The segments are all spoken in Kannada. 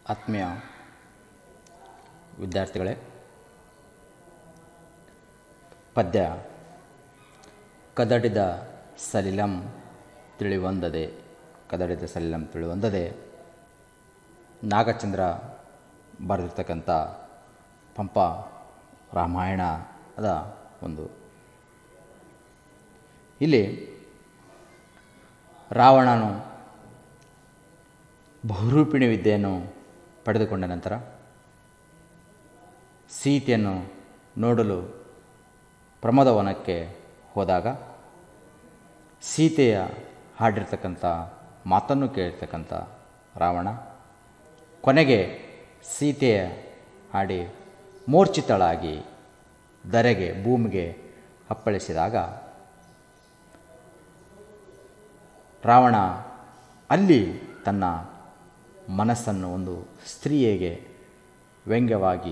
ಆತ್ಮೀಯ ವಿದ್ಯಾರ್ಥಿಗಳೇ, ಪದ್ಯ ಕದಡಿದ ಸಲಿಲಂ ತಿಳಿವಂದದೆ. ಕದಡಿದ ಸಲಿಲಂ ತಿಳಿವಂದದೆ ನಾಗಚಂದ್ರ ಬರೆದಿರ್ತಕ್ಕಂಥ ಪಂಪ ರಾಮಾಯಣದ ಒಂದು. ಇಲ್ಲಿ ರಾವಣನು ಬಹುರೂಪಿಣಿ ವಿದ್ಯೆಯನ್ನು ಪಡೆದುಕೊಂಡ ನಂತರ ಸೀತೆಯನ್ನು ನೋಡಲು ಪ್ರಮದವನಕ್ಕೆ ಹೋದಾಗ ಸೀತೆಯ ಹಾಡಿರ್ತಕ್ಕಂಥ ಮಾತನ್ನು ಕೇಳಿರ್ತಕ್ಕಂಥ ರಾವಣ ಕೊನೆಗೆ ಸೀತೆಯ ಹಾಡಿ ಮೂರ್ಛಿತಳಾಗಿ ಧರೆಗೆ ಭೂಮಿಗೆ ಅಪ್ಪಳಿಸಿದಾಗ ರಾವಣ ಅಲ್ಲಿ ತನ್ನ ಮನಸ್ಸನ್ನು ಒಂದು ಸ್ತ್ರೀಯೆಗೆ ವ್ಯಂಗ್ಯವಾಗಿ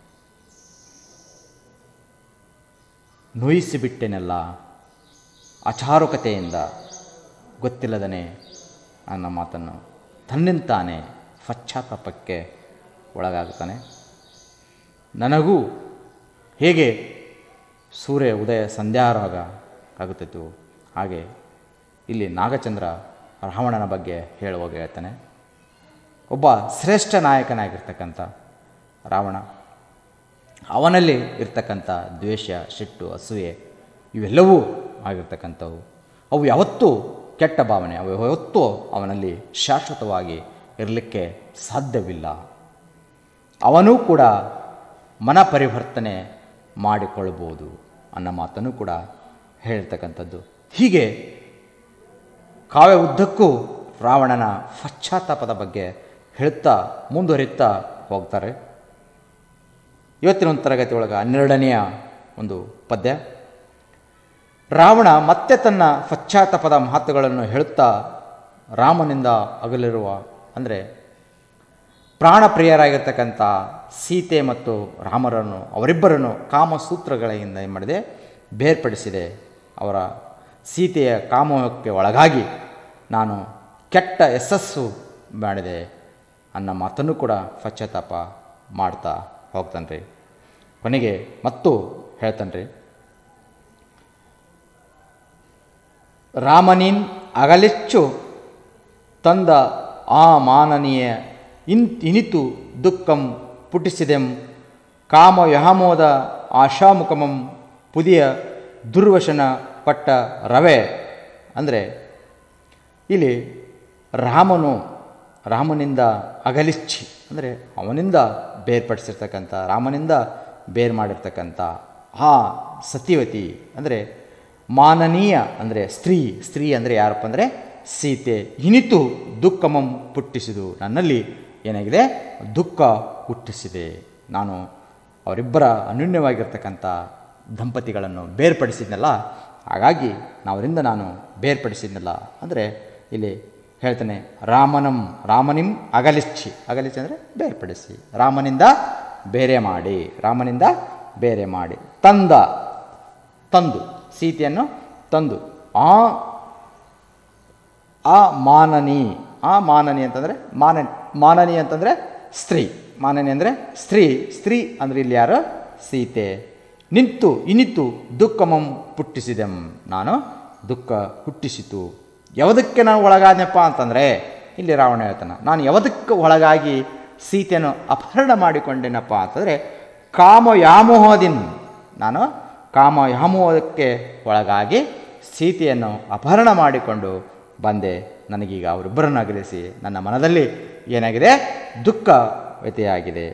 ನೋಯಿಸಿಬಿಟ್ಟೆನೆಲ್ಲ, ಅಚಾರುಕತೆಯಿಂದ ಗೊತ್ತಿಲ್ಲದನೆ ಅನ್ನೋ ಮಾತನ್ನು ತನ್ನಿಂತಾನೆ ಪಶ್ಚಾತ್ತಾಪಕ್ಕೆ ಒಳಗಾಗುತ್ತಾನೆ. ನನಗೂ ಹೇಗೆ ಸೂರ್ಯ ಉದಯ ಸಂಧ್ಯಾರಾಗ ಆಗುತ್ತಿತ್ತು ಹಾಗೆ ಇಲ್ಲಿ ನಾಗಚಂದ್ರ ರಾವಣನ ಬಗ್ಗೆ ಹೇಳುವಾಗ ಹೇಳ್ತಾನೆ. ಒಬ್ಬ ಶ್ರೇಷ್ಠ ನಾಯಕನಾಗಿರ್ತಕ್ಕಂಥ ರಾವಣ, ಅವನಲ್ಲಿ ಇರ್ತಕ್ಕಂಥ ದ್ವೇಷ, ಸಿಟ್ಟು, ಅಸೂಯೆ ಇವೆಲ್ಲವೂ ಆಗಿರ್ತಕ್ಕಂಥವು. ಅವು ಯಾವತ್ತೂ ಕೆಟ್ಟ ಭಾವನೆ, ಅವು ಯಾವತ್ತೂ ಅವನಲ್ಲಿ ಶಾಶ್ವತವಾಗಿ ಇರಲಿಕ್ಕೆ ಸಾಧ್ಯವಿಲ್ಲ. ಅವನೂ ಕೂಡ ಮನ ಪರಿವರ್ತನೆ ಮಾಡಿಕೊಳ್ಳಬಹುದು ಅನ್ನೋ ಮಾತನ್ನು ಕೂಡ ಹೇಳ್ತಕ್ಕಂಥದ್ದು. ಹೀಗೆ ಕಾವ್ಯ ಉದ್ದಕ್ಕೂ ರಾವಣನ ಪಶ್ಚಾತ್ತಾಪದ ಬಗ್ಗೆ ಹೇಳುತ್ತಾ ಮುಂದುವರಿಯುತ್ತಾ ಹೋಗ್ತಾರೆ. ಇವತ್ತಿನ ಒಂದು ತರಗತಿ ಒಳಗೆ 12ನೆಯ ಒಂದು ಪದ್ಯ. ರಾವಣ ಮತ್ತೆ ತನ್ನ ಪಶ್ಚಾತ್ತಾಪದ ಮಾತುಗಳನ್ನು ಹೇಳುತ್ತಾ ರಾಮನಿಂದ ಅಗಲಿರುವ, ಅಂದರೆ ಪ್ರಾಣಪ್ರಿಯರಾಗಿರ್ತಕ್ಕಂಥ ಸೀತೆ ಮತ್ತು ರಾಮರನ್ನು, ಅವರಿಬ್ಬರನ್ನು ಕಾಮಸೂತ್ರಗಳಿಂದ ಏನು ಮಾಡಿದೆ, ಬೇರ್ಪಡಿಸಿದೆ. ಅವರ ಸೀತೆಯ ಕಾಮಕ್ಕೆ ಒಳಗಾಗಿ ನಾನು ಕೆಟ್ಟ ಯಶಸ್ಸು ಮಾಡಿದೆ ಅನ್ನೋ ಮಾತನ್ನು ಕೂಡ ಪಶ್ಚಾತ್ತಾಪ ಮಾಡ್ತಾ ಹೋಗ್ತಾನೆ ರೀ. ಕೊನೆಗೆ ಮತ್ತು ಹೇಳ್ತಾನೆ ರೀ, ರಾಮನಿನ್ ಅಗಲಿಚ್ಚು ತಂದ ಆ ಮಾನನೀಯ ಇನಿತು ದುಃಖಂ ಪುಟಿಸಿದೆಂ ಕಾಮ ವ್ಯಾಮೋದ ಆಶಾಮುಖಮಂ ಪುದಿಯ ದುರ್ವಶನ ಪಟ್ಟ ರವೆ. ಅಂದರೆ ಇಲ್ಲಿ ರಾಮನಿಂದ ಅಗಲಿಚ್ಚಿ ಅಂದರೆ ಅವನಿಂದ ಬೇರ್ಪಡಿಸಿರ್ತಕ್ಕಂಥ, ರಾಮನಿಂದ ಬೇರು ಮಾಡಿರ್ತಕ್ಕಂಥ ಆ ಸತಿವತಿ ಅಂದರೆ ಮಾನನೀಯ ಅಂದರೆ ಸ್ತ್ರೀ ಅಂದರೆ ಯಾರಪ್ಪ ಅಂದರೆ ಸೀತೆ. ಇನಿತು ದುಃಖಮಂ ಪುಟ್ಟಿಸಿದು, ನನ್ನಲ್ಲಿ ಏನಾಗಿದೆ, ದುಃಖ ಹುಟ್ಟಿಸಿದೆ. ನಾನು ಅವರಿಬ್ಬರ ಅನ್ಯೋನ್ಯವಾಗಿರ್ತಕ್ಕಂಥ ದಂಪತಿಗಳನ್ನು ಬೇರ್ಪಡಿಸಿದ್ನಲ್ಲ, ಹಾಗಾಗಿ ಅವರಿಂದ ನಾನು ಬೇರ್ಪಡಿಸಿದ್ನಲ್ಲ. ಅಂದರೆ ಇಲ್ಲಿ ಹೇಳ್ತಾನೆ, ರಾಮನಿಂ ಅಗಲಿಚ್ಚಿ ಅಂದರೆ ಬೇರ್ಪಡಿಸಿ, ರಾಮನಿಂದ ಬೇರೆ ಮಾಡಿ ತಂದು ಸೀತೆಯನ್ನು ತಂದು ಆ ಮಾನನಿ ಅಂತಂದರೆ ಮಾನನಿ ಅಂತಂದರೆ ಸ್ತ್ರೀ, ಮಾನನಿ ಅಂದರೆ ಸ್ತ್ರೀ ಅಂದರೆ ಇಲ್ಲಿ ಯಾರು, ಸೀತೆ. ಇನಿತು ದುಃಖಮಂ ಪುಟ್ಟಿಸಿದೆಂ, ನಾನು ದುಃಖ ಹುಟ್ಟಿಸಿತು. ಯಾವುದಕ್ಕೆ ನಾನು ಒಳಗಾದೆನಪ್ಪ ಅಂತಂದರೆ ಇಲ್ಲಿ ರಾವಣ ಹೇಳ್ತಾನೆ, ನಾನು ಯಾವುದಕ್ಕೆ ಒಳಗಾಗಿ ಸೀತೆಯನ್ನು ಅಪಹರಣ ಮಾಡಿಕೊಂಡೇನಪ್ಪ ಅಂತಂದರೆ ನಾನು ಕಾಮಯಾಮೋಹಕ್ಕೆ ಒಳಗಾಗಿ ಸೀತೆಯನ್ನು ಅಪಹರಣ ಮಾಡಿಕೊಂಡು ಬಂದೆ. ನನಗೀಗ ಅವರಿಬ್ಬರನ್ನು ಅಗಲಿಸಿ ನನ್ನ ಮನದಲ್ಲಿ ಏನಾಗಿದೆ, ದುಃಖ ವ್ಯತೆಯಾಗಿದೆ.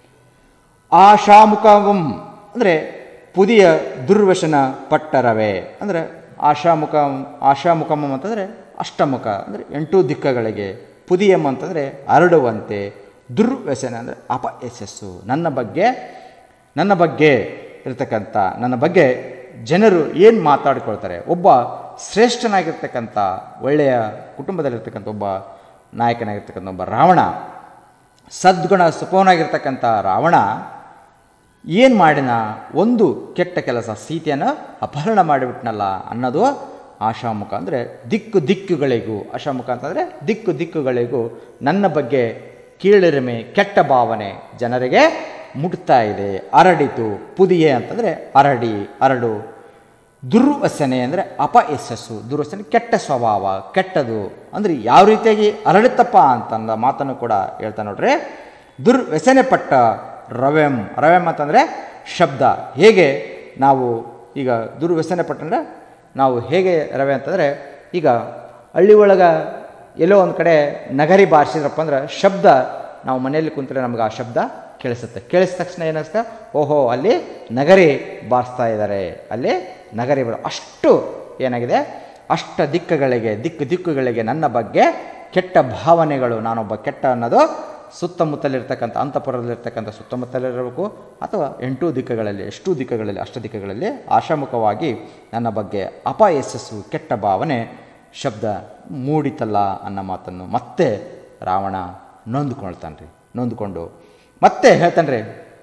ಆಶಾಮುಖಂ ಅಂದರೆ ಪುದಿಯ ದುರ್ವಶನ ಪಟ್ಟರವೇ. ಅಂದರೆ ಆಶಾಮುಖಂ ಅಂತಂದರೆ ಅಷ್ಟಮುಖ ಅಂದರೆ 8 ದಿಕ್ಕಗಳಿಗೆ, ಪುದಿಯಂ ಅಂತಂದರೆ ಹರಡುವಂತೆ, ದುರ್ವ್ಯಸನ ಅಂದರೆ ಅಪಯಶಸ್ಸು. ನನ್ನ ಬಗ್ಗೆ ಇರತಕ್ಕಂಥ, ನನ್ನ ಬಗ್ಗೆ ಜನರು ಏನು ಮಾತಾಡಿಕೊಳ್ತಾರೆ, ಒಬ್ಬ ಶ್ರೇಷ್ಠನಾಗಿರ್ತಕ್ಕಂಥ ಒಳ್ಳೆಯ ಕುಟುಂಬದಲ್ಲಿರ್ತಕ್ಕಂಥ ಒಬ್ಬ ನಾಯಕನಾಗಿರ್ತಕ್ಕಂಥ ಒಬ್ಬ ರಾವಣ, ಸದ್ಗುಣ ಸುಪವನಾಗಿರ್ತಕ್ಕಂಥ ರಾವಣ ಏನು ಮಾಡಿನ, ಒಂದು ಕೆಟ್ಟ ಕೆಲಸ, ಸೀತೆಯನ್ನು ಅಪಹರಣ ಮಾಡಿಬಿಟ್ನಲ್ಲ ಅನ್ನೋದು ಆಶಾಮುಖ. ಅಂದರೆ ದಿಕ್ಕುಗಳಿಗೂ, ಆಶಾಮುಖ ಅಂತಂದರೆ ದಿಕ್ಕುಗಳಿಗೂ ನನ್ನ ಬಗ್ಗೆ ಕೀಳಿರಿಮೆ, ಕೆಟ್ಟ ಭಾವನೆ ಜನರಿಗೆ ಮುಟ್ತಾ ಇದೆ. ಹರಡಿತು. ಪುದಿಯೆ ಅಂತಂದರೆ ಹರಡು. ದುರ್ವಸನೆ ಅಂದರೆ ಅಪಯಶಸ್ಸು. ದುರ್ವಸನೆ ಕೆಟ್ಟ ಸ್ವಭಾವ, ಕೆಟ್ಟದು. ಅಂದರೆ ಯಾವ ರೀತಿಯಾಗಿ ಹರಡುತ್ತಪ್ಪ ಅಂತಂದ ಮಾತನ್ನು ಕೂಡ ಹೇಳ್ತಾ ನೋಡ್ರಿ. ದುರ್ವ್ಯಸನೆ ಪಟ್ಟ ರವೆಂ ಅಂತಂದರೆ ಶಬ್ದ. ಹೇಗೆ ನಾವು ಈಗ ದುರ್ವ್ಯಸನೆ ಪಟ್ಟಂದ್ರೆ ನಾವು ಹೇಗೆ ರವೆ ಅಂತಂದರೆ, ಈಗ ಹಳ್ಳಿ ಒಳಗೆ ಎಲ್ಲೋ ಒಂದು ಕಡೆ ನಗರಿ ಬಾರಿಸಿದ್ರಪ್ಪ ಅಂದ್ರೆ ಶಬ್ದ, ನಾವು ಮನೆಯಲ್ಲಿ ಕುಂತರೆ ನಮಗೆ ಆ ಶಬ್ದ ಕೇಳಿಸುತ್ತೆ. ಕೇಳಿಸಿದ ತಕ್ಷಣ ಏನಿಸುತ್ತೆ, ಓಹೋ ಅಲ್ಲಿ ನಗರಿ ಬಾರಿಸ್ತಾ ಇದ್ದಾರೆ, ಅಲ್ಲಿ ನಗರಿ ಅಷ್ಟು ಏನಾಗಿದೆ, ಅಷ್ಟ ದಿಕ್ಕುಗಳಿಗೆ ನನ್ನ ಬಗ್ಗೆ ಕೆಟ್ಟ ಭಾವನೆಗಳು, ನಾನೊಬ್ಬ ಕೆಟ್ಟ ಅನ್ನೋದು ಸುತ್ತಮುತ್ತಲಿರ್ತಕ್ಕಂಥ ಅಂತಃಪುರದಲ್ಲಿರ್ತಕ್ಕಂಥ ಸುತ್ತಮುತ್ತಲಿರಬೇಕು, ಅಥವಾ ಎಷ್ಟು ದಿಕ್ಕುಗಳಲ್ಲಿ ಅಷ್ಟ ದಿಕ್ಕುಗಳಲ್ಲಿ ಆಶಾಮುಖವಾಗಿ ನನ್ನ ಬಗ್ಗೆ ಅಪಯಶಸ್ಸು, ಕೆಟ್ಟ ಭಾವನೆ, ಶಬ್ದ ಮೂಡಿತಲ್ಲ ಅನ್ನೋ ಮಾತನ್ನು ಮತ್ತೆ ರಾವಣ ನೊಂದ್ಕೊಂಡು ಮತ್ತೆ ಹೇಳ್ತಾನೆ.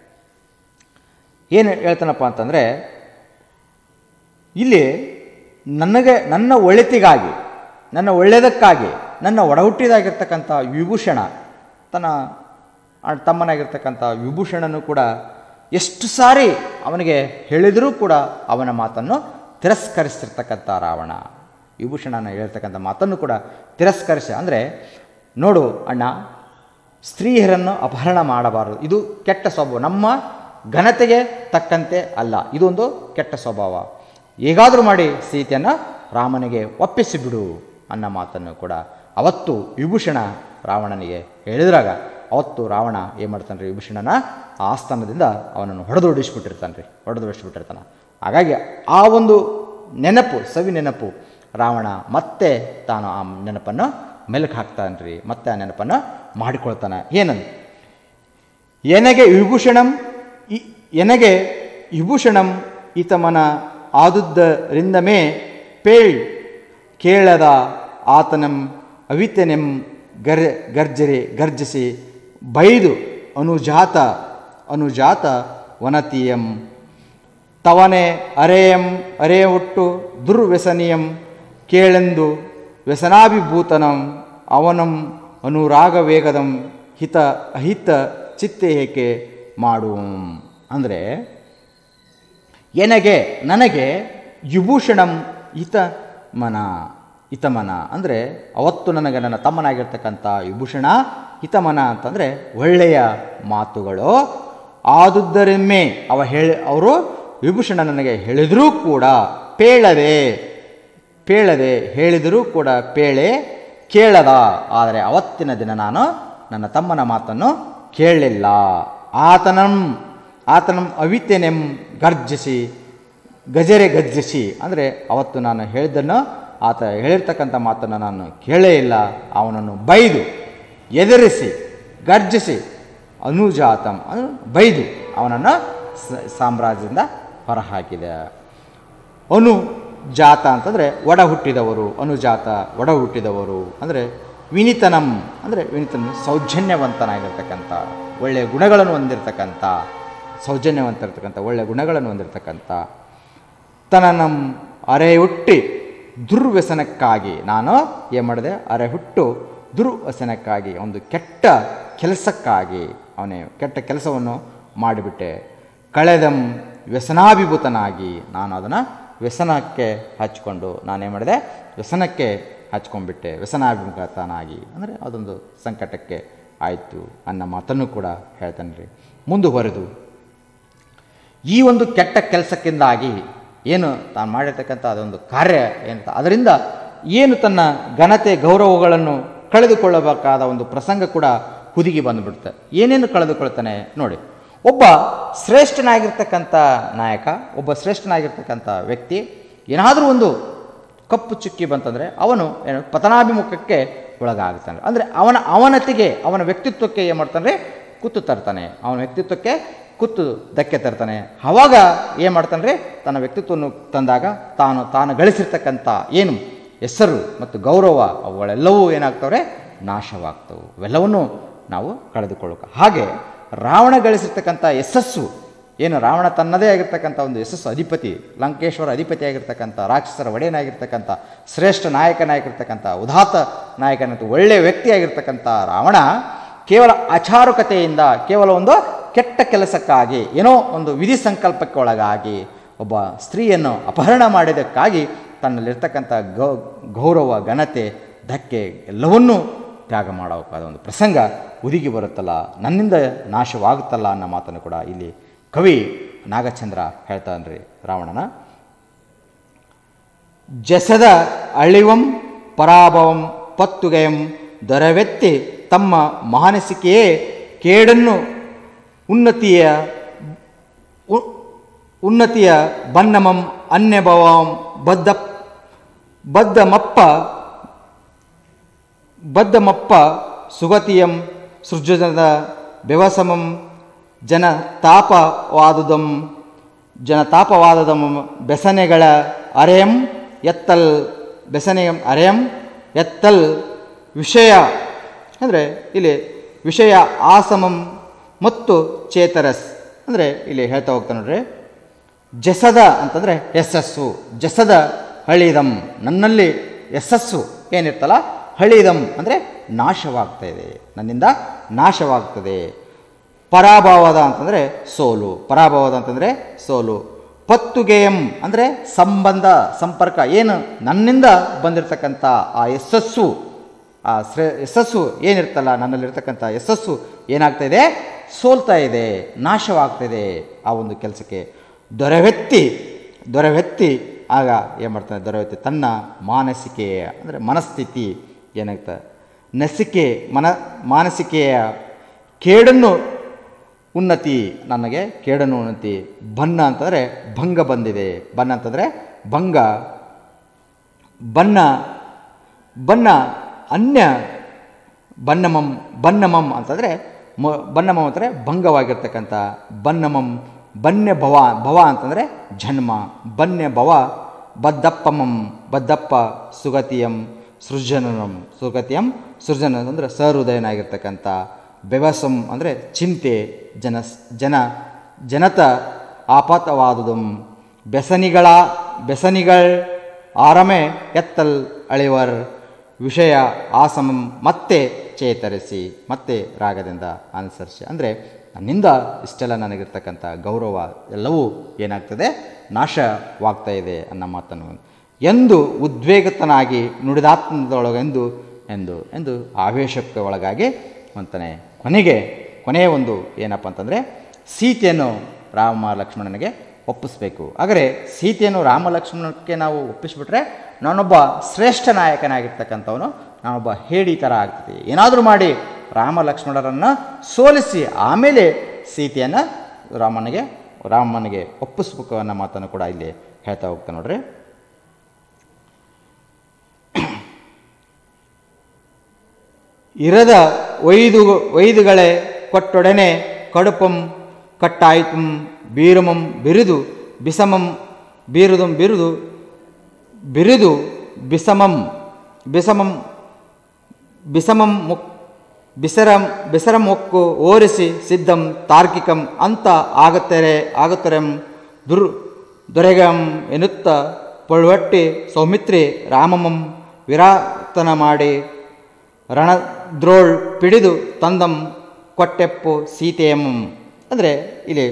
ಏನು ಹೇಳ್ತಾನಪ್ಪ ಅಂತಂದರೆ, ಇಲ್ಲಿ ನನ್ನ ಒಳಿತಿಗಾಗಿ, ನನ್ನ ಒಳ್ಳೆಯದಕ್ಕಾಗಿ ನನ್ನ ಒಡಹುಟ್ಟಿದಾಗಿರ್ತಕ್ಕಂಥ ವಿಭೂಷಣ, ತನ್ನ ತಮ್ಮನಾಗಿರ್ತಕ್ಕಂಥ ವಿಭೂಷಣನು ಕೂಡ ಎಷ್ಟು ಸಾರಿ ಅವನಿಗೆ ಹೇಳಿದರೂ ಕೂಡ ಅವನ ಮಾತನ್ನು ತಿರಸ್ಕರಿಸಿರ್ತಕ್ಕಂಥ ರಾವಣ, ವಿಭೂಷಣನ ಹೇಳ್ತಕ್ಕಂಥ ಮಾತನ್ನು ಕೂಡ ತಿರಸ್ಕರಿಸಿ, ಅಂದರೆ ನೋಡು ಅಣ್ಣ, ಸ್ತ್ರೀಯರನ್ನು ಅಪಹರಣ ಮಾಡಬಾರದು, ಇದು ಕೆಟ್ಟ ಸ್ವಭಾವ, ನಮ್ಮ ಘನತೆಗೆ ತಕ್ಕಂತೆ ಅಲ್ಲ, ಇದೊಂದು ಕೆಟ್ಟ ಸ್ವಭಾವ, ಹೇಗಾದರೂ ಮಾಡಿ ಸೀತೆಯನ್ನು ರಾಮನಿಗೆ ಒಪ್ಪಿಸಿಬಿಡು ಅನ್ನೋ ಮಾತನ್ನು ಕೂಡ ಅವತ್ತು ವಿಭೂಷಣ ರಾವಣನಿಗೆ ಹೇಳಿದ್ರಾಗ, ಅವತ್ತು ರಾವಣ ಏನು ಮಾಡ್ತಾನೆ ರೀ, ವಿಭೂಷಣನ ಆ ಆಸ್ಥಾನದಿಂದ ಅವನನ್ನು ಹೊಡೆದೊಡಿಸ್ಬಿಟ್ಟಿರ್ತಾನೆ. ಹಾಗಾಗಿ ಆ ಒಂದು ನೆನಪು, ಸವಿ ನೆನಪು, ರಾವಣ ಮತ್ತೆ ತಾನು ಆ ನೆನಪನ್ನು ಮೆಲುಕು ಹಾಕ್ತಾನೆ ರೀ, ಮತ್ತೆ ಆ ನೆನಪನ್ನು ಮಾಡಿಕೊಳ್ತಾನೆ. ಏನಂದು, ಎನಗೆ ವಿಭೂಷಣಂ ಈತಮನ ಆದುದ್ದರಿಂದಮೇ ಪೇಳ್ ಕೇಳದ ಆತನಂ ಅವಿತೆನೆಂ ಗರ್ಜಿಸಿ ಬೈದು ಅನುಜಾತ ವನತೀಯಂ ತವನೆ ಅರೆಯ ಒಟ್ಟು ದುರ್ವ್ಯಸನಿಯಂ ಕೇಳೆಂದು ವ್ಯಸನಾಭಿಭೂತನಂ ಅವನಂ ಅನುರಾಗವೇಗದಂ ಅಹಿತ ಚಿತ್ತೆ ಏಕೆ ಮಾಡುವಂ. ಅಂದರೆ ನನಗೆ ವಿಭೂಷಣಂ ಹಿತಮನ ಅಂದರೆ ಅವತ್ತು ನನಗೆ ನನ್ನ ತಮ್ಮನಾಗಿರ್ತಕ್ಕಂಥ ವಿಭೂಷಣ ಹಿತಮನ ಅಂತಂದರೆ ಒಳ್ಳೆಯ ಮಾತುಗಳು ಆದುದರಿನ್ಮೇ ಅವರು ವಿಭೂಷಣ ನನಗೆ ಹೇಳಿದರೂ ಕೂಡ ಪೇಳದೆ ಹೇಳಿದರೂ ಕೂಡ ಕೇಳದ. ಆದರೆ ಅವತ್ತಿನ ದಿನ ನಾನು ನನ್ನ ತಮ್ಮನ ಮಾತನ್ನು ಕೇಳಲಿಲ್ಲ. ಆತನಂ ಅವಿತೆನೆಂ ಗರ್ಜಿಸಿ ಅಂದರೆ ಅವತ್ತು ನಾನು ಹೇಳಿದ್ದನ್ನು, ಆತ ಹೇಳಿರ್ತಕ್ಕಂಥ ಮಾತನ್ನು ನಾನು ಕೇಳೇ ಇಲ್ಲ. ಅವನನ್ನು ಬೈದು, ಎದುರಿಸಿ, ಗರ್ಜಿಸಿ, ಅನುಜಾತಂ ಬೈದು ಅವನನ್ನು ಸಾಮ್ರಾಜ್ಯದಿಂದ ಹೊರಹಾಕಿದೆ. ಅನುಜಾತ ಅಂತಂದರೆ ಒಡ ಹುಟ್ಟಿದವರು, ಅನುಜಾತ ಒಡ ಹುಟ್ಟಿದವರು ಅಂದರೆ ವಿನಿತನಂ ಅಂದರೆ ಸೌಜನ್ಯವಂತನಾಗಿರ್ತಕ್ಕಂಥ, ಒಳ್ಳೆಯ ಗುಣಗಳನ್ನು ಹೊಂದಿರತಕ್ಕಂಥ, ಒಳ್ಳೆಯ ಗುಣಗಳನ್ನು ಹೊಂದಿರತಕ್ಕಂಥ, ತನನಂ ಅರೆಹುಟ್ಟಿ ದುರ್ವ್ಯಸನಕ್ಕಾಗಿ ನಾನು ಏನು ಮಾಡಿದೆ, ಅರೆಹುಟ್ಟು ದುರ್ವ್ಯಸನಕ್ಕಾಗಿ, ಒಂದು ಕೆಟ್ಟ ಕೆಲಸಕ್ಕಾಗಿ ಅವನೇ ಕೆಟ್ಟ ಕೆಲಸವನ್ನು ಮಾಡಿಬಿಟ್ಟೆ. ಕಳೆದಂ ವ್ಯಸನಾಭಿಭೂತನಾಗಿ ನಾನು ಅದನ್ನು ವ್ಯಸನಕ್ಕೆ ಹಚ್ಕೊಂಡು ನಾನೇನು ಮಾಡಿದೆ, ವ್ಯಸನಕ್ಕೆ ಹಚ್ಕೊಂಡ್ಬಿಟ್ಟೆ, ವ್ಯಸನಾಭಿಮುಖನಾಗಿ ಅಂದರೆ ಅದೊಂದು ಸಂಕಟಕ್ಕೆ ಆಯಿತು ಅನ್ನೋ ಮಾತನ್ನು ಕೂಡ ಹೇಳ್ತಾನೆ ರೀ. ಮುಂದುವರೆದು ಈ ಒಂದು ಕೆಟ್ಟ ಕೆಲಸಕ್ಕಿಂದಾಗಿ ಏನು ತಾನು ಮಾಡಿರ್ತಕ್ಕಂಥ ಅದೊಂದು ಕಾರ್ಯ ಏನಂತ, ಅದರಿಂದ ಏನು ತನ್ನ ಘನತೆ ಗೌರವಗಳನ್ನು ಕಳೆದುಕೊಳ್ಳಬೇಕಾದ ಒಂದು ಪ್ರಸಂಗ ಕೂಡ ಹುದುಗಿ ಬಂದುಬಿಡುತ್ತೆ. ಏನೇನು ಕಳೆದುಕೊಳ್ತಾನೆ ನೋಡಿ. ಒಬ್ಬ ಶ್ರೇಷ್ಠನಾಗಿರ್ತಕ್ಕಂಥ ನಾಯಕ, ಒಬ್ಬ ಶ್ರೇಷ್ಠನಾಗಿರ್ತಕ್ಕಂಥ ವ್ಯಕ್ತಿ ಏನಾದರೂ ಒಂದು ಕಪ್ಪು ಚುಕ್ಕಿ ಬಂತಂದರೆ ಅವನು ಏನು ಪತನಾಭಿಮುಖಕ್ಕೆ ಒಳಗಾಗ್ತಾನೆ. ಅಂದರೆ ಅವನತಿಗೆ, ಅವನ ವ್ಯಕ್ತಿತ್ವಕ್ಕೆ ಏನು ಮಾಡ್ತಾನೆ, ಕುತ್ತು ತರ್ತಾನೆ, ಅವನ ವ್ಯಕ್ತಿತ್ವಕ್ಕೆ ಕುತ್ತು ಧಕ್ಕೆ ತರ್ತಾನೆ. ಆವಾಗ ಏನು ಮಾಡ್ತಾನೆ ರೀ, ತನ್ನ ವ್ಯಕ್ತಿತ್ವವನ್ನು ತಂದಾಗ ತಾನು ಗಳಿಸಿರ್ತಕ್ಕಂಥ ಏನು ಹೆಸರು ಮತ್ತು ಗೌರವ ಅವುಗಳೆಲ್ಲವೂ ಏನಾಗ್ತವ್ರೆ, ನಾಶವಾಗ್ತವೆ. ಇವೆಲ್ಲವನ್ನೂ ನಾವು ಕಳೆದುಕೊಳ್ಳೋಕೆ. ಹಾಗೆ ರಾವಣ ಗಳಿಸಿರ್ತಕ್ಕಂಥ ಯಶಸ್ಸು ಏನು, ರಾವಣ ತನ್ನದೇ ಆಗಿರ್ತಕ್ಕಂಥ ಒಂದು ಯಶಸ್ಸು, ಅಧಿಪತಿ, ಲಂಕೇಶ್ವರ ಅಧಿಪತಿಯಾಗಿರ್ತಕ್ಕಂಥ, ರಾಕ್ಷಸರ ಒಡೆಯನಾಗಿರ್ತಕ್ಕಂಥ, ಶ್ರೇಷ್ಠ ನಾಯಕನಾಗಿರ್ತಕ್ಕಂಥ, ಉದಾತ್ತ ನಾಯಕನಂತ ಒಳ್ಳೆಯ ವ್ಯಕ್ತಿಯಾಗಿರ್ತಕ್ಕಂಥ ರಾವಣ ಕೇವಲ ಅಚಾರುಕತೆಯಿಂದ, ಕೇವಲ ಒಂದು ಕೆಟ್ಟ ಕೆಲಸಕ್ಕಾಗಿ, ಏನೋ ಒಂದು ವಿಧಿ ಸಂಕಲ್ಪಕ್ಕೆ ಒಳಗಾಗಿ ಒಬ್ಬ ಸ್ತ್ರೀಯನ್ನು ಅಪಹರಣ ಮಾಡಿದ್ದಕ್ಕಾಗಿ ತನ್ನಲ್ಲಿರ್ತಕ್ಕಂಥ ಗೌರವ, ಘನತೆ, ಧಕ್ಕೆ ಎಲ್ಲವನ್ನೂ ತ್ಯಾಗ ಮಾಡೋಕ್ಕಾದ ಒಂದು ಪ್ರಸಂಗ ಒದಗಿ ಬರುತ್ತಲ್ಲ, ನನ್ನಿಂದ ನಾಶವಾಗುತ್ತಲ್ಲ ಅನ್ನೋ ಮಾತನ್ನು ಕೂಡ ಇಲ್ಲಿ ಕವಿ ನಾಗಚಂದ್ರ ಹೇಳ್ತಾನ್ರಿ ರಾವಣನ. ಜಸದ ಅಳಿವಂ ಪರಾಭವಂ ಪತ್ತುಗೆಯಂ ದೊರವೆತ್ತಿ ತಮ್ಮ ಮಾನಸಿಕೆಯೇ ಕೇಡನ್ನು ಉನ್ನತಿಯ ಬನ್ನಮಂ ಅನ್ಯಭವಂ ಬದ್ಧಮಪ್ಪ ಸುಗತಿಯಂ ಸೃಜನದ ಬೆವಸಮಂ ಜನತಾಪವಾದದಂ ಬೆಸನೆಗಳ ಅರೆಯಂ ಎತ್ತಲ್ ವಿಷಯ ಅಂದರೆ ಇಲ್ಲಿ ವಿಷಯ ಆಸಮಂ ಮತ್ತು ಚೇತರಸ್ ಅಂದರೆ ಇಲ್ಲಿ ಹೇಳ್ತಾ ಹೋಗ್ತಾ ನೋಡ್ರಿ. ಜಸದ ಅಂತಂದರೆ ಯಶಸ್ಸು, ಜಸದ ಹಳಿದಂ, ನನ್ನಲ್ಲಿ ಯಶಸ್ಸು ಏನಿರ್ತಲ್ಲ, ಹಳಿದಂ ಅಂದರೆ ನಾಶವಾಗ್ತಾ ಇದೆ, ನನ್ನಿಂದ ನಾಶವಾಗ್ತದೆ. ಪರಾಭವದ ಅಂತಂದರೆ ಸೋಲು, ಪರಾಭವದ ಅಂತಂದರೆ ಸೋಲು. ಪತ್ತುಗೆಯಂ ಅಂದರೆ ಸಂಬಂಧ, ಸಂಪರ್ಕ, ಏನು ನನ್ನಿಂದ ಬಂದಿರತಕ್ಕಂಥ ಆ ಯಶಸ್ಸು, ಆ ಯಶಸ್ಸು ಏನಿರ್ತಲ್ಲ, ನನ್ನಲ್ಲಿರ್ತಕ್ಕಂಥ ಯಶಸ್ಸು ಏನಾಗ್ತಾ ಇದೆ, ಸೋಲ್ತಾ ಇದೆ, ನಾಶವಾಗ್ತಾಯಿದೆ ಆ ಒಂದು ಕೆಲಸಕ್ಕೆ. ದೊರೆವೆತ್ತಿ ಆಗ ಏನು ಮಾಡ್ತಾನೆ, ದೊರೆವೆತ್ತಿ ತನ್ನ ಮಾನಸಿಕೆಯ ಅಂದರೆ ಮನಸ್ಥಿತಿ ಏನಾಗ್ತದೆ, ಮಾನಸಿಕೆಯ ಕೇಡನ್ನು ಉನ್ನತಿ, ನನಗೆ ಕೇಡನ್ನು ಉನ್ನತಿ. ಬನ್ನ ಅಂತಂದರೆ ಭಂಗ ಬಂದಿದೆ, ಬನ್ನ ಅಂತಂದರೆ ಭಂಗ, ಬನ್ನ ಅನ್ಯ ಬನ್ನಮಂ ಅಂತಂದರೆ ಬನ್ನಮಂ ಅಂತಂದರೆ ಭಂಗವಾಗಿರ್ತಕ್ಕಂಥ, ಬನ್ಯ ಭವ ಅಂತಂದರೆ ಜನ್ಮ, ಬನ್ಯ ಭವ ಬದ್ದಪ್ಪ ಸುಗತಿಯಂ ಸೃಜನ ಅಂದರೆ ಸಹೃದಯನಾಗಿರ್ತಕ್ಕಂಥ, ಬೆವಸಂ ಅಂದರೆ ಚಿಂತೆ, ಜನತ ಆಪಾತವಾದುದು, ಬೆಸನಿಗಳ್ ಆರಮೆ ಎತ್ತಲ್ ಅಳಿವರ್ ವಿಷಯ ಆಸಮಂ ಮತ್ತೆ ಚೇತರಿಸಿ, ಮತ್ತೆ ರಾಗದಿಂದ ಅನುಸರಿಸಿ. ಅಂದರೆ ನನ್ನಿಂದ ಇಷ್ಟೆಲ್ಲ ನನಗಿರ್ತಕ್ಕಂಥ ಗೌರವ ಎಲ್ಲವೂ ಏನಾಗ್ತದೆ, ನಾಶವಾಗ್ತಾ ಇದೆ ಅನ್ನೋ ಮಾತನ್ನು ಎಂದು ಉದ್ವೇಗತನಾಗಿ ನುಡಿದಾತ್ಮದೊಳಗೆಂದು ಎಂದು ಎಂದು ಆವೇಶಕ್ಕೆ ಒಳಗಾಗಿ ಅಂತಾನೆ. ಕೊನೆಯ ಒಂದು ಏನಪ್ಪ ಅಂತಂದರೆ, ಸೀತೆಯನ್ನು ರಾಮ ಲಕ್ಷ್ಮಣನಿಗೆ ಒಪ್ಪಿಸ್ಬೇಕು. ಹಾಗಾದರೆ ಸೀತೆಯನ್ನು ರಾಮ ಲಕ್ಷ್ಮಣಕ್ಕೆ ನಾವು ಒಪ್ಪಿಸ್ಬಿಟ್ರೆ ನಾನೊಬ್ಬ ಶ್ರೇಷ್ಠ ನಾಯಕನಾಗಿರ್ತಕ್ಕಂಥವನು, ನಾನೊಬ್ಬ ಹೇಡಿ ಥರ ಆಗ್ತದೆ. ಏನಾದರೂ ಮಾಡಿ ರಾಮ ಲಕ್ಷ್ಮಣರನ್ನು ಸೋಲಿಸಿ ಆಮೇಲೆ ಸೀತೆಯನ್ನು ರಾಮನಿಗೆ ಒಪ್ಪಿಸ್ಬೇಕು ಅನ್ನೋ ಮಾತನ್ನು ಕೂಡ ಇಲ್ಲಿ ಹೇಳ್ತಾ ಹೋಗ್ತಾ ನೋಡ್ರಿ. ಇರದ ಒಯ್ದುಗಳೇ ಕೊಟ್ಟೊಡನೆ ಕಡುಪಂ ಕಟ್ಟಾಯಿತುಂ ಬೀರುಮಂ ಬಿರುದು ಬಿಸಮಂ ಬಿರುದು ಬಿಸರಂ ಮೊಕ್ಕು ಓರಿಸಿ ಸಿದ್ಧಂ ತಾರ್ಕಿಕಂ ಅಂತ ಆಗುತ್ತರೆಂ ದೊರೆಗಂ ಎನ್ನುತ್ತ ಪೊಳ್ವಟ್ಟಿ ಸೌಮಿತ್ರಿ ರಾಮಮಂ ವಿರಾತನ ಮಾಡಿ ರಣದ್ರೋಳ್ ಪಿಡಿದು ತಂದಂ ಕೊಟ್ಟೆಪ್ಪು ಸೀತೆಯಂ. ಅಂದರೆ ಇಲ್ಲಿ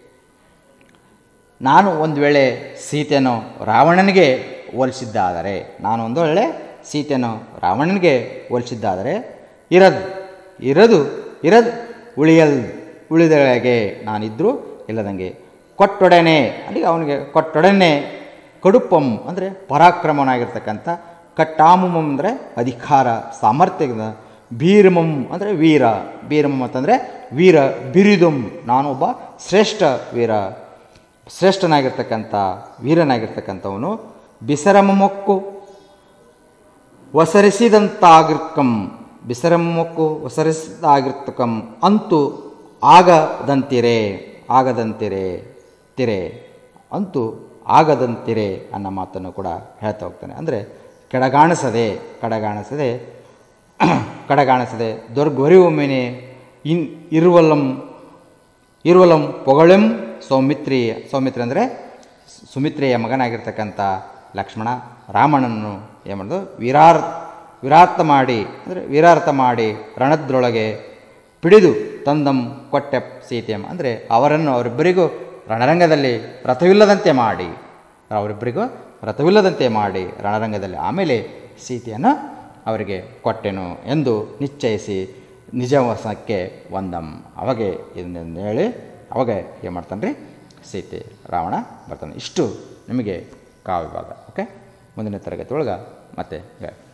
ನಾನು ಒಂದು ವೇಳೆ ಸೀತೆಯನ್ನು ರಾವಣನಿಗೆ ಹೋಲಿಸಿದ್ದಾದರೆ, ಇರದು ಉಳಿದೊಳಗೆ ನಾನಿದ್ದರೂ ಇಲ್ಲದಂಗೆ ಕೊಟ್ಟೊಡನೆ, ಅಲ್ಲಿಗೆ ಅವನಿಗೆ ಕೊಟ್ಟೊಡನೆ ಕಡುಪಂ ಅಂದರೆ ಪರಾಕ್ರಮನಾಗಿರ್ತಕ್ಕಂಥ, ಕಟ್ಟಾಮುಮಂ ಅಂದರೆ ಅಧಿಕಾರ ಸಾಮರ್ಥ್ಯದ, ಭೀರಮಂ ಅಂದರೆ ಬೀರಮಂ ಅಂತಂದರೆ ವೀರ, ಬಿರಿದುಂ ನಾನು ಒಬ್ಬ ವೀರನಾಗಿರ್ತಕ್ಕಂಥವನು, ಬಿಸರಮೊಕ್ಕು ಒಸರಿಸಿದಂತಾಗಿರ್ಕಂ ಅಂತೂ ಆಗದಂತಿರೆ ಅನ್ನೋ ಮಾತನ್ನು ಕೂಡ ಹೇಳ್ತಾ ಹೋಗ್ತಾನೆ. ಅಂದರೆ ಕಡಗಾಣಿಸದೆ ದೊರ್ಗೊರಿವೊಮ್ಮೆನೆ ಇರುವಲಂ ಪೊಗಳಂ ಸೌಮಿತ್ರಿ ಅಂದರೆ ಸುಮಿತ್ರೆಯ ಮಗನಾಗಿರ್ತಕ್ಕಂಥ ಲಕ್ಷ್ಮಣ ರಾಮನನ್ನು ಏನು ಮಾಡೋದು, ವೀರಾರ್ಥ ಮಾಡಿ ರಣದ್ರೊಳಗೆ ಪಿಡಿದು ತಂದಂ ಕೊಟ್ಟೆ ಸೀತೆಯಂ, ಅಂದರೆ ಅವರಿಬ್ಬರಿಗೂ ರಣರಂಗದಲ್ಲಿ ರಥವಿಲ್ಲದಂತೆ ಮಾಡಿ ರಣರಂಗದಲ್ಲಿ ಆಮೇಲೆ ಸೀತೆಯನ್ನು ಅವರಿಗೆ ಕೊಟ್ಟೆನು ಎಂದು ನಿಶ್ಚಯಿಸಿ ನಿಜವಸಕ್ಕೆ ಒಂದಂ. ಅವಾಗೆ ಇದನ್ನೆಂದು ಹೇಳಿ ಅವಾಗ ಏನು ಮಾಡ್ತಾನೆ ರೀ, ಸೀತೆ ರಾವಣ ಬರ್ತಾನೆ. ಇಷ್ಟು ನಿಮಗೆ ಕಾವ್ಯಭಾಗ. ಓಕೆ, ಮುಂದಿನ ತರಗತಿ ಒಳಗೆ ಮತ್ತೆ